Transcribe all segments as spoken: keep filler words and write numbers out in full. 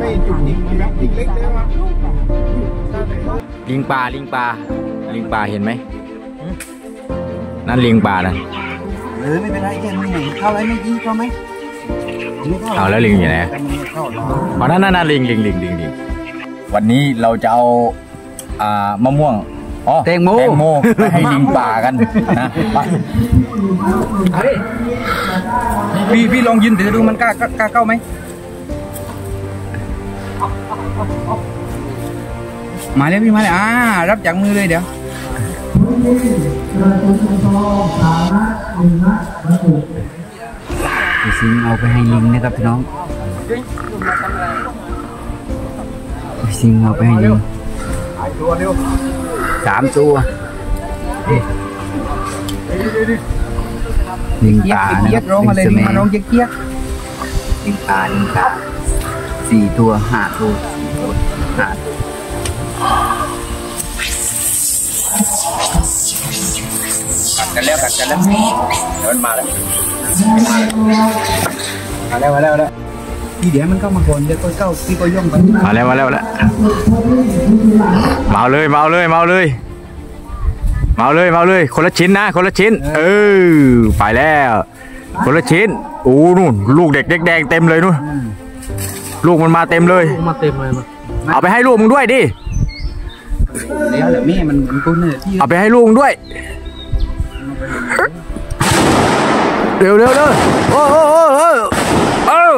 จุดยิงแบบยิงเล็กเลยวะลิงปลาลิงปลาลิงปลาเห็นไหมนั่นลิงปลานะเออไม่เป็นไรแค่นี้หนึ่งเข้าอะไรไม่ยี่เข้าไหมเอาแล้วลิงอยู่ไหนอ๋อนั่นนั่นลิงลิงลิงลิงลิงวันนี้เราจะเอาอ่ามะม่วงอ๋อแตงโมแตงโมไปให้ลิงป่ากันนะพี่พี่ลองยืนถือดูมันกล้ากล้าเข้าไหมมาเลยพี่มาเลยอ่ารับจากมือเลยเดี๋ยวพี่ซิงเอาไปให้ลิงนะครับพี่น้องพี่ซิงเอาไปให้ลิงสามตัวลิงป่านะครับลิงเสมลิงป่าลิงป่าสี่ตัวห้าตัวห้ากันแล้วกันแล้วเดินมาแล้วมาแล้วมาแล้วแล้วพี่เดี๋ยวมันเข้ามาก่อนเดี๋ยวก็เข้าพี่ก็ย่องไปมาแล้วมาแล้วแล้วมาเลยมาเลยมาเลยมาเลยมาเลยคนละชิ้นนะคนละชิ้นเออไปแล้วคนละชิ้นโอ้นู่นลูกเด็กเด็กแดงเต็มเลยนู่นลูกมันมาเต็มเลยมาเต็มเลยมาเอาไปให้ลูกมึงด้วยดิเดี๋ยวแหละแม่มันมันกุ้งเนี่ยที่เอาไปให้ลูกมึงด้วยเร็วเร็วเร็วโอ้โอ้โอ้โอ้โอ้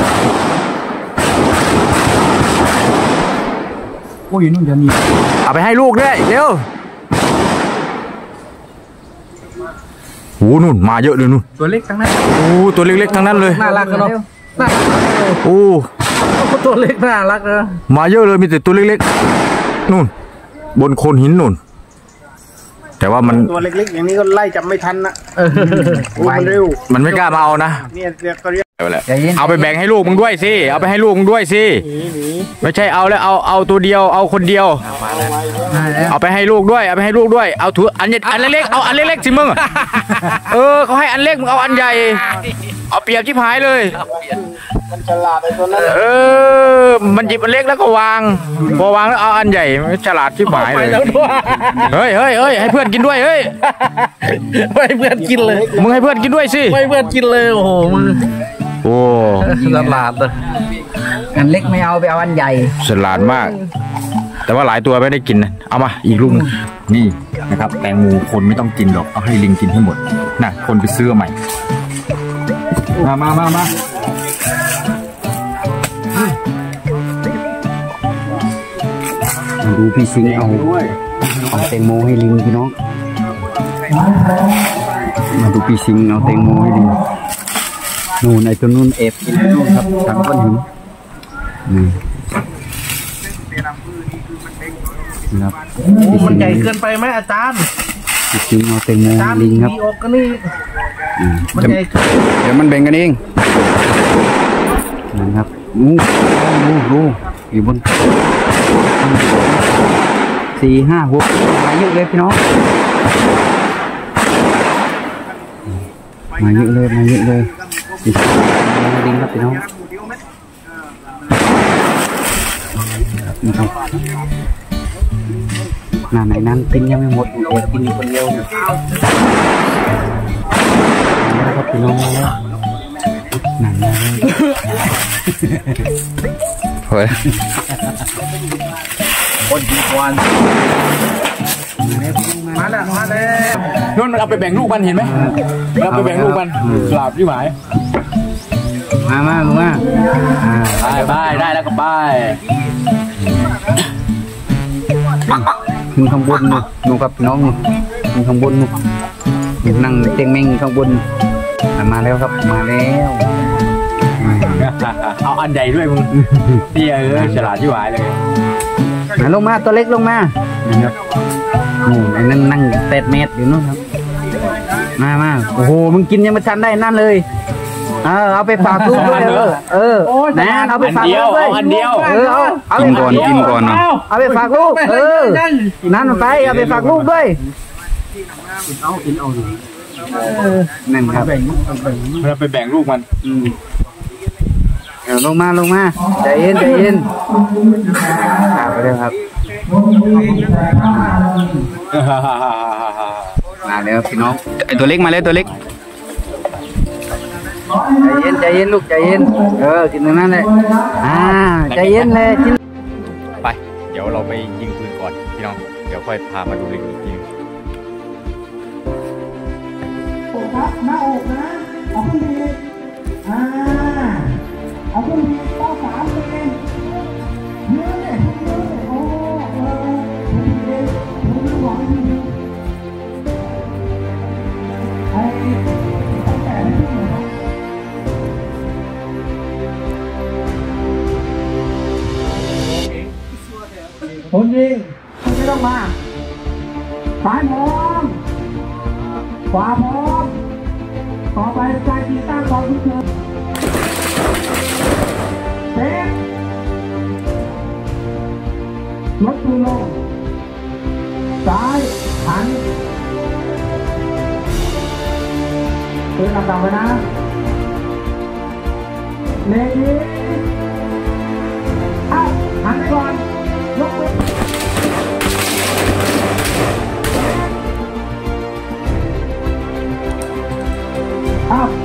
โอ้ยนู่นเดี๋ยวนี้เอาไปให้ลูกด้วยเร็วโอ้นู่นมาเยอะเลยนู่นตัวเล็กทั้งนั้นโอ้ตัวเล็กๆทั้งนั้นเลยน่ารักกันเนาะโอ้ตัวเล็กน่ารักนะมาเยอะเลยมีแต่ตัวเล็กๆนู่นบนโคนหินนู่นแต่ว่ามันตัวเล็กๆอย่างนี้ก็ไล่จับไม่ทันนะมันเร็วมันไม่กล้ามาเอานะเนี่ยเรียกก็เรียกเอาไปแบ่งให้ลูกมึงด้วยสิเอาไปให้ลูกมึงด้วยสิไม่ใช่เอาแล้วเอาเอาตัวเดียวเอาคนเดียวเอาไปให้ลูกด้วยเอาไปให้ลูกด้วยเอาถืออันอันเล็กๆเอาอันเล็กๆสิมึงเออเขาให้อันเล็กมึงเอาอันใหญ่เอาเปรียบชิบหายเลยมันฉลาดไอ้ตัวนั้นเออมันหยิบอันเล็กแล้วก็วางพอวางแล้วเอาอันใหญ่ฉลาดชิบหายเลยเฮ้ยเฮ้ยเฮ้ยให้เพื่อนกินด้วยเฮ้ยให้เพื่อนกินเลยมึงให้เพื่อนกินด้วยสิให้เพื่อนกินเลยโอ้โหมึงโอ้ฉลาดเลยอันเล็กไม่เอาไปเอาอันใหญ่ฉลาดมากแต่ว่าหลายตัวไม่ได้กินนะเอามาอีกลูกนี่นะครับแตงโมคนไม่ต้องกินหรอกเอาให้ลิงกินให้หมดนะคนไปซื้อใหม่มามามามาดูพี่ซิงเอาเอาแตงโมให้ลิงพี่น้องมาดูพี่ซิงเอาแตงโมให้ลิงนู่นไอ้ตัวนู่นเอฟกินนู่นครับทางก้อนหินนี่ครับมันใหญ่เกินไปไหมอาจารย์พี่ซิงเอาแตงโมให้ลิงครับมันใหญ่เดี๋ยวมันแบ่งกันเองนะครับงูงูงูอยู่บนสี่ห้าหกมาเยอะเลยพี่น้องมาเยอะเลยมาเยอะเลยดิงครับพี่น้องนะครับหน้าไหนนั้นกินยังไม่หมดเดี๋ยวกินคนเดียวนะครับพี่น้องแล้วหนังเฮ้ยคนดีกว่ามาแล้วมาแล้วนู่นมันเอาไปแบ่งลูกมันเห็นไหมเราไปแบ่งลูกมันสลับที่หมายมามาลุงมาไปไปได้แล้วก็ไปขึ้นข้างบนนู่นนู่นครับน้องขึ้นข้างบนนู่นนั่งเต็งเม่งข้างบนมาแล้วครับมาแล้วเอาอันใหญ่ด้วยมึงเตี้ยเออฉลาดที่หวายเลยมาลงมาตัวเล็กลงมานะครับนู่นนั่งนั่งเตะเม็ดอยู่นู่นครับมามาโอ้โหมึงกินยังไม่ทันได้นั่นเลยเออเอาไปฝากลูกด้วยเออเออนะเอาไปฝากลูกด้วยอันเดียวเออเอาเอากินก่อนกินก่อนเนาะเอาไปฝากลูกเออนั่นไปเอาไปฝากลูกด้วยเอากินเอาดูนั่นครับเราไปแบ่งลูกมันเอาลงมาลงมาใจเย็นใจเย็นไปเลยครับมาแล้วพี่น้องไอตัวเล็กมาแล้วตัวเล็กใจเย็นใจเย็นลูกใจเย็นเออกินตรงนั้นเลยอ่าใจเย็นเลยกินไปเดี๋ยวเราไปยิงปืนก่อนพี่น้องเดี๋ยวค่อยพามาดูลิงอีกทีครับหน้าอกนะเอาขึ้นดีอ่าเอาขึ้นดีต่อสามเลยเยอะเลยโอ้เออดีผมไม่หวังดีไอ้ตั้งแต่ที่ไหนคนยิงไม่ต้องมาสายพร้อมขวาพร้อมต่อไปใจดีตั้งกองทุกเธอเซ็ตลดมือลงซ้ายหันปืนต่ำๆไปนะเล็งนี้อ้าวหันไปก่อนยกมืออ้าว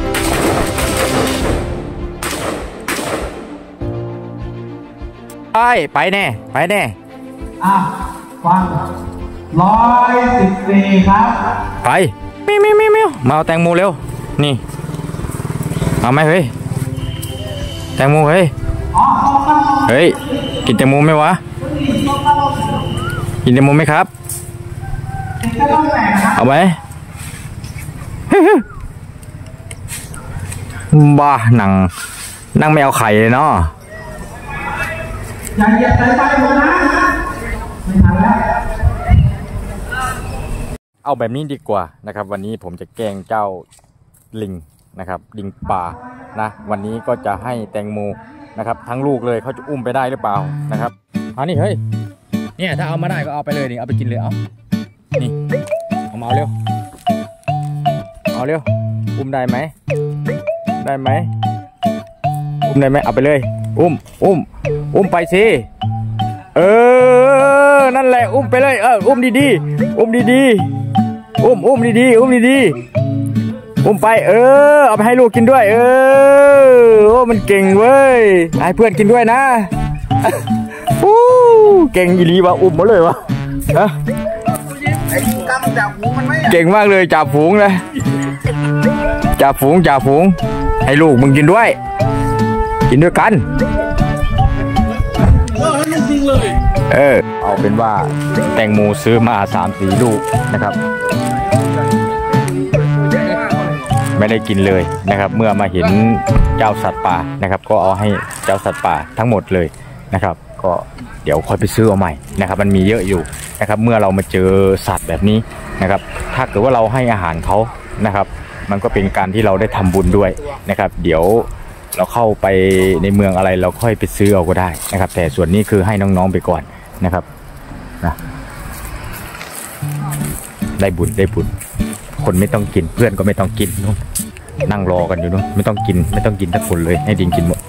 ไปไปแน่ไปแน่อ่ะฟังร้อยสิบสี่ครับไปมิวมิวมิวมิวมาเอาแตงโมเร็วนี่เอาไหมเฮ้ยแตงโมเฮ้ยเฮ้ยกินแตงโมไหมวะกินแตงโมไหมครับเอาไหมบ้านั่งนั่งไม่เอาไข่เลยเนาะอย่าเหยียบสายไฟผมนะไม่ทันแล้วเอาแบบนี้ดีกว่านะครับวันนี้ผมจะแกล้งเจ้าลิงนะครับลิงป่านะวันนี้ก็จะให้แตงโมนะครับทั้งลูกเลยเขาจะอุ้มไปได้หรือเปล่านะครับอันนี้เฮ้ยเนี่ยถ้าเอามาได้ก็เอาไปเลยนี่เอาไปกินเลยเอานี่เอามาเอาเร็วเอาเร็วอุ้มได้ไหมได้ไหมอุ้มได้ไหมเอาไปเลยอุ้มอุ้มอุ้มไปสิเออนั่นแหละอุ้มไปเลยเอออุ้มดีๆอุ้มดีๆอุ้มอุ้มดีๆอุ้มดีๆอุ้มไปเออเอาไปให้ลูกกินด้วยเออโอ้มันเก่งเว้ยให้เพื่อนกินด้วยนะอู้เก่งอีหลีวะอุ้มมาเลยวะฮะเก่งมากเลยจับฝูงเลยจับฝูงจับฝูงให้ลูกมึงกินด้วยกินด้วยกันเออเอาเป็นว่าแตงโมซื้อมาสามสี่ลูกนะครับไม่ได้กินเลยนะครับเมื่อมาเห็นเจ้าสัตว์ป่านะครับก็เอาให้เจ้าสัตว์ป่าทั้งหมดเลยนะครับก็เดี๋ยวค่อยไปซื้อเอาใหม่นะครับมันมีเยอะอยู่นะครับเมื่อเรามาเจอสัตว์แบบนี้นะครับถ้าเกิดว่าเราให้อาหารเขานะครับมันก็เป็นการที่เราได้ทำบุญด้วยนะครับเดี๋ยวเราเข้าไปในเมืองอะไรเราค่อยไปซื้อเอาก็ได้นะครับแต่ส่วนนี้คือให้น้องๆไปก่อนนะครับนะได้บุญได้บุญคนไม่ต้องกินเพื่อนก็ไม่ต้องกินนู้นนั่งรอกันอยู่นู้นไม่ต้องกินไม่ต้องกินทั้งคนเลยให้ดิงกินหมด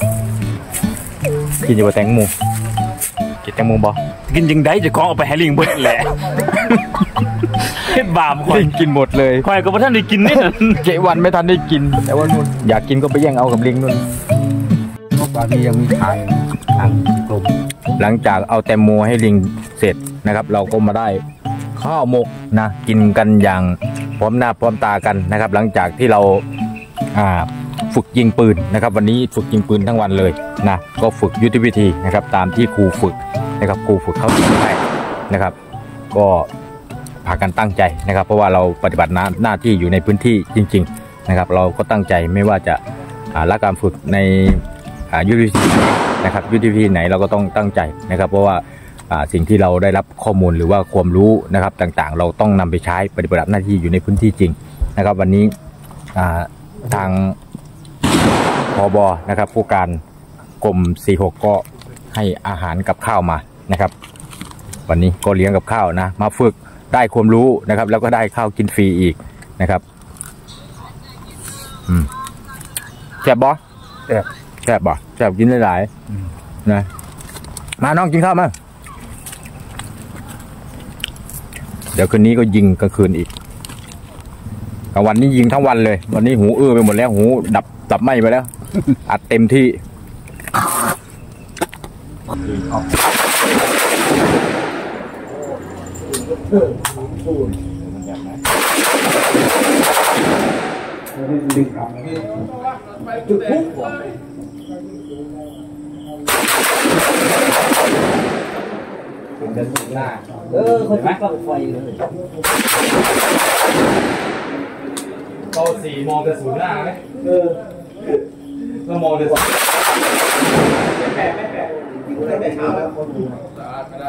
กินอยู่บนแตงโมกินแตงโมบ่กินยังได้จะกองเอาไปให้ลิงเบิดแหละเฮ็ดบาปคอยกินหมดเลยคอยก็ไม่ทันได้กินนี่เจวันไม่ทันได้กินแต่ว่านู่นอยากกินก็ไปแย่งเอากับลิงนู่นตอนนี้ยังมีขายทางกลุ่มหลังจากเอาแตงโมให้ลิงเสร็จนะครับเราก็มาได้ข้าวหมกนะกินกันอย่างพร้อมหน้าพร้อมตากันนะครับหลังจากที่เราอ่าฝึกยิงปืนนะครับวันนี้ฝึกยิงปืนทั้งวันเลยนะก็ฝึกยุทธวิธีนะครับตามที่ครูฝึกนะครับครูฝึกเขาทำให้นะครับก็พากันตั้งใจนะครับเพราะว่าเราปฏิบัติหน้าที่อยู่ในพื้นที่จริงๆนะครับเราก็ตั้งใจไม่ว่าจะละการฝึกในยุทธวิธีนะครับยุทธวิธีไหนเราก็ต้องตั้งใจนะครับเพราะว่าสิ่งที่เราได้รับข้อมูลหรือว่าความรู้นะครับต่างๆเราต้องนำไปใช้ปฏิบัติหน้าที่อยู่ในพื้นที่จริงนะครับวันนี้ทางผบ.นะครับผู้การกรมสี่หกก็ให้อาหารกับข้าวมานะครับวันนี้ก็เลี้ยงกับข้าวนะมาฝึกได้ความรู้นะครับแล้วก็ได้ข้าวกินฟรีอีกนะครับอืมแซ่บบ่แซ่บแซ่บบ่แซ่บกินหลายๆนะมาน้องกินข้าวมาเดี๋ยวคืนนี้ก็ยิงกลางคืนอีกกลางวันนี้ยิงทั้งวันเลยวันนี้หูอื้อไปหมดแล้วหูดับดับไหม้ไปแล้ว อัดเต็มที่เออคนที่ฝักไฟเลยเข้าสี่มองแต่ศูนย์หน้าไหมเออก็มองแต่ศูนย์ไม่แปลกไม่แปลกอยู่ตั้งแต่เช้าแล้วคนดูสะอาดไม่ได้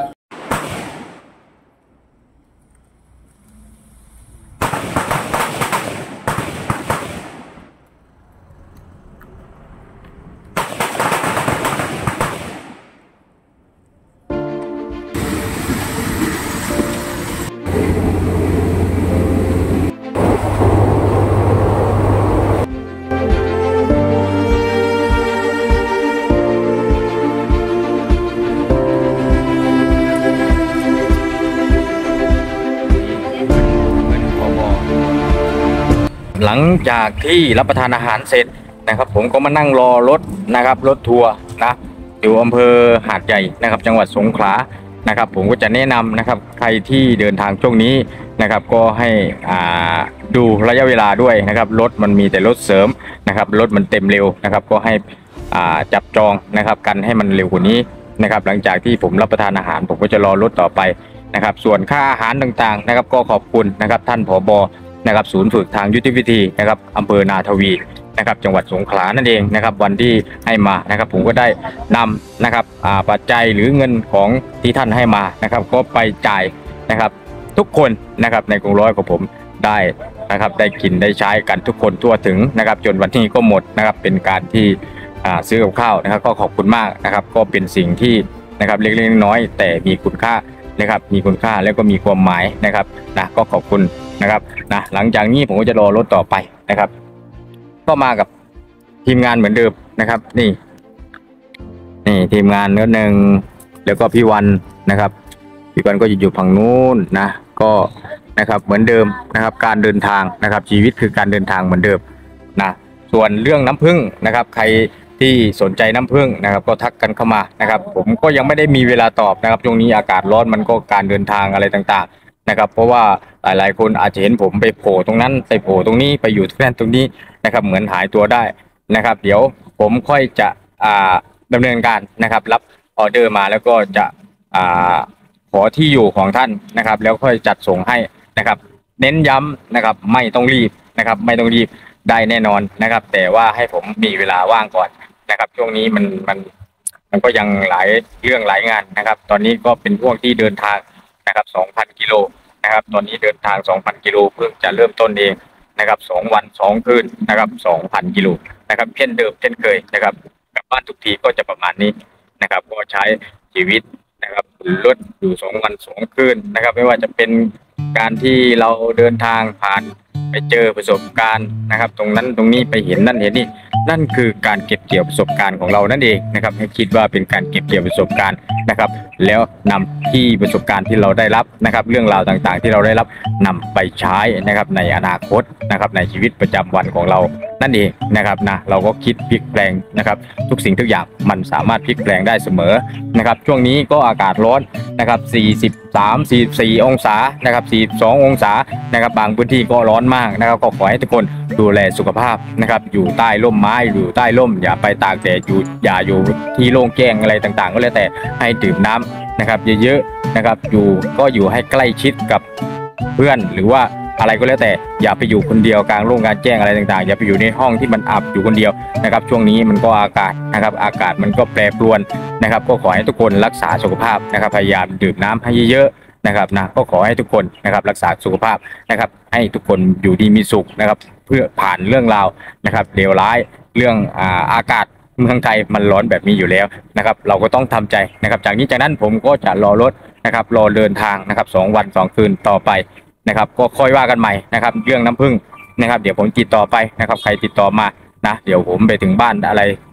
หลังจากที่รับประทานอาหารเสร็จนะครับผมก็มานั่งรอรถนะครับรถทัวร์นะอยู่อำเภอหาดใหญ่นะครับจังหวัดสงขลานะครับผมก็จะแนะนำนะครับใครที่เดินทางช่วงนี้นะครับก็ให้อ่าดูระยะเวลาด้วยนะครับรถมันมีแต่รถเสริมนะครับรถมันเต็มเร็วนะครับก็ให้อ่าจับจองนะครับกันให้มันเร็วกว่านี้นะครับหลังจากที่ผมรับประทานอาหารผมก็จะรอรถต่อไปนะครับส่วนค่าอาหารต่างๆนะครับก็ขอบคุณนะครับท่านผบ.นะครับศูนย์ฝึกทางยุทธวิธีนะครับอำเภอนาทวีนะครับจังหวัดสงขลานั่นเองนะครับวันที่ให้มานะครับผมก็ได้นำนะครับปัจจัยหรือเงินของที่ท่านให้มานะครับก็ไปจ่ายนะครับทุกคนนะครับในกรุงร้อยของผมได้นะครับได้กินได้ใช้กันทุกคนทั่วถึงนะครับจนวันนี้ก็หมดนะครับเป็นการที่ซื้อกับข้าวนะครับก็ขอบคุณมากนะครับก็เป็นสิ่งที่นะครับเล็กๆน้อยๆแต่มีคุณค่านะครับมีคุณค่าแล้วก็มีความหมายนะครับนะก็ขอบคุณนะครับนะหลังจากนี้ผมก็จะรอรถต่อไปนะครับก็มากับทีมงานเหมือนเดิมนะครับนี่นี่ทีมงานเนื้อหนึ่งแล้วก็พี่วันนะครับพี่วันก็จะอยู่ฝั่งนู้นนะก็นะครับเหมือนเดิมนะครับการเดินทางนะครับชีวิตคือการเดินทางเหมือนเดิมนะส่วนเรื่องน้ำผึ้งนะครับใครที่สนใจน้ำผึ้งนะครับก็ทักกันเข้ามานะครับผมก็ยังไม่ได้มีเวลาตอบนะครับช่วงนี้อากาศร้อนมันก็การเดินทางอะไรต่างๆนะครับเพราะว่าหลายๆคนอาจจะเห็นผมไปโผล่ตรงนั้นไปโผล่ตรงนี้ไปอยู่ที่นั่นตรงนี้นะครับเหมือนหายตัวได้นะครับเดี๋ยวผมค่อยจะอ่าดำเนินการนะครับรับออเดอร์มาแล้วก็จะอ่าขอที่อยู่ของท่านนะครับแล้วค่อยจัดส่งให้นะครับเน้นย้ำนะครับไม่ต้องรีบนะครับไม่ต้องรีบได้แน่นอนนะครับแต่ว่าให้ผมมีเวลาว่างก่อนนะครับช่วงนี้มันมันมันก็ยังหลายเรื่องหลายงานนะครับตอนนี้ก็เป็นพวกที่เดินทางนะครับ สองพัน กิโลนะครับตอนนี้เดินทาง สองพัน กิโลเพิ่งจะเริ่มต้นเองนะครับสองวันสองคืนนะครับ สองพัน กิโลนะครับเช่นเดิมเช่นเคยนะครับกลับบ้านทุกทีก็จะประมาณนี้นะครับก็ใช้ชีวิตนะครับรถอยู่สองวันสองคืนนะครับไม่ว่าจะเป็นการที่เราเดินทางผ่านไปเจอประสบการณ์นะครับตรงนั้นตรงนี้ไปเห็นนั่นเห็นนี่นั่นคือการเก็บเกี่ยวประสบการณ์ของเรานั่นเองนะครับให้คิดว่าเป็นการเก็บเกี่ยวประสบการณ์นะครับแล้วนำที่ประสบการณ์ที่เราได้รับนะครับเรื่องราวต่างๆที่เราได้รับนำไปใช้นะครับในอนาคตนะครับในชีวิตประจำวันของเรานั่นเองนะครับนะเราก็คิดพลิกแปลงนะครับทุกสิ่งทุกอย่างมันสามารถพลิกแปลงได้เสมอนะครับช่วงนี้ก็อากาศร้อนนะครับสี่สิบสาม สี่สิบสี่องศานะครับสี่สิบสององศานะครับบางพื้นที่ก็ร้อนมากนะครับก็ขอให้ทุกคนดูแลสุขภาพนะครับอยู่ใต้ร่มไม้อยู่ใต้ร่มอย่าไปตากแดดอยู่อย่าอยู่ที่โล่งแจ้งอะไรต่างๆก็แล้วแต่ให้ดื่มน้ำนะครับเยอะๆนะครับอยู่ก็อยู่ให้ใกล้ชิดกับเพื่อนหรือว่าอะไรก็แล้วแต่อย่าไปอยู่คนเดียวกลางโล่งกลางแจ้งอะไรต่างๆอย่าไปอยู่ในห้องที่มันอับอยู่คนเดียวนะครับช่วงนี้มันก็อากาศนะครับอากาศมันก็แปรปรวนนะครับก็ขอให้ทุกคนรักษาสุขภาพนะครับพยายามดื่มน้ำให้เยอะๆนะครับนะก็ขอให้ทุกคนนะครับรักษาสุขภาพนะครับให้ทุกคนอยู่ดีมีสุขนะครับเพื่อผ่านเรื่องราวนะครับเลวร้ายเรื่องอ่าอากาศเมืองไทยมันร้อนแบบนี้อยู่แล้วนะครับเราก็ต้องทำใจนะครับจากนี้จากนั้นผมก็จะรอรถนะครับรอเดินทางนะครับสองวันสองคืนต่อไปนะครับก็ค่อยว่ากันใหม่นะครับเรื่องน้ำผึ้งนะครับเดี๋ยวผมติดต่อไปนะครับใครติดต่อมานะเดี๋ยวผมไปถึงบ้านอะไร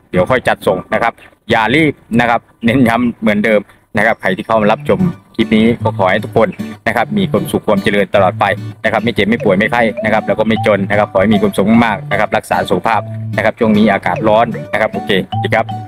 เดี๋ยวค่อยจัดส่งนะครับอย่ารีบนะครับเน้นย้ำเหมือนเดิมนะครับใครที่เข้ามารับชมคลิปนี้ก็ขอให้ทุกคนนะครับมีความสุขความเจริญตลอดไปนะครับไม่เจ็บไม่ป่วยไม่ไข้นะครับแล้วก็ไม่จนนะครับขอให้มีความสุขมากๆนะครับรักษาสุขภาพนะครับช่วงนี้อากาศร้อนนะครับโอเคดีครับ